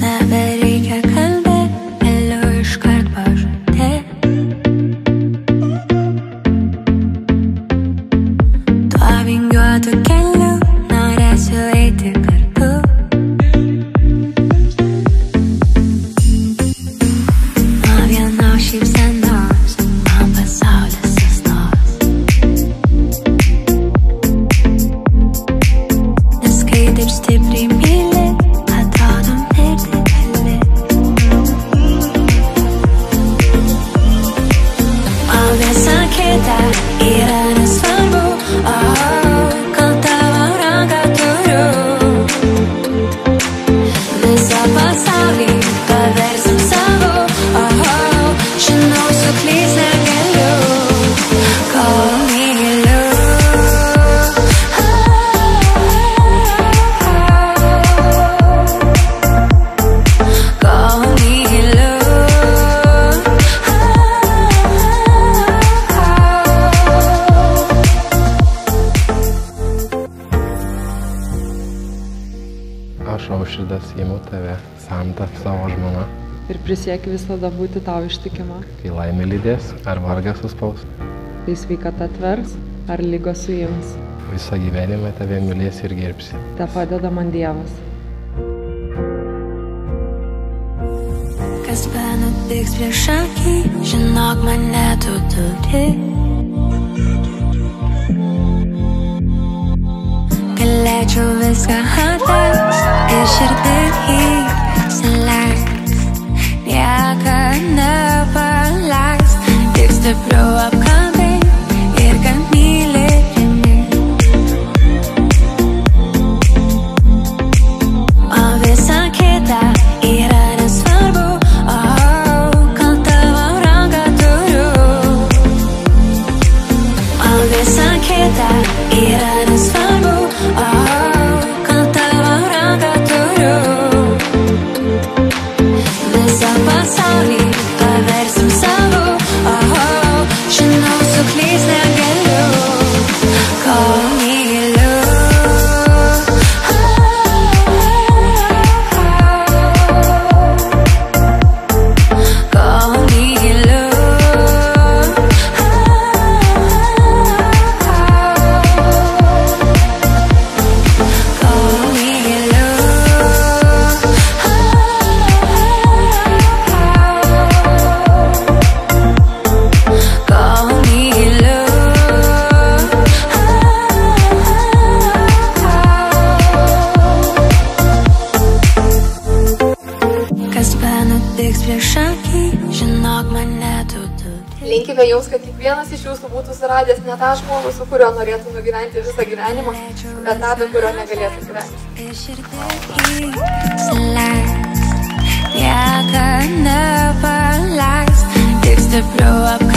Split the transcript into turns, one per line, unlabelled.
nebereikia kalbėt, galiu iškart pažadėt. Tuo vingiuotu keliu norėsiu eiti kartu. Nuo vienos šypsenos man pasaulis sustos. Nes kai taip stipriai myli, atrodom mirti gali. O visa kita yra nesvarbu, kol tavo ranką turiu. Visą pasaulį paversim savo, žinau, suklyst negaliu, kol myliu. Kol myliu.
Aš Aušvydas imu tave, Santa, savo žmona,
Ir prisiekiu visada būti tau ištikima.
kai laimė lydės ar vargas suspaus.
Tai sveikata atvers, ar lygos suims.
Visą gyvenimą tave mylės ir gerbsi.
Te padeda man Dievas.
Kas benutiks prieš akį, žinok, mane tu turi. Galėčiau viską atleist ir širdį įsileist, niekad nepaleist, tik stipriau apkabint ir kad myli primint. O visa kita yra nesvarbu, kol tavo ranką turiu. O visa kita yra nesvarbu, kol tavo ranką turiu. Visą pasaulį paversim savo, žinau, suklyst negaliu, kol myliu. Kol myliu. Kol myliu. Kol myliu. Kas benutiks prieš akį, žinok, mane tu turi.
Linkime jums, kad kiekvienas iš jūsų būtų suradęs ne tą žmogų, su kuriuo norėtų nugyventi visą gyvenimą, bet tą, be kurio negalėtų gyventi.
Ir širdį įsileist, niekad nepaleist, tik stipriau apkabint.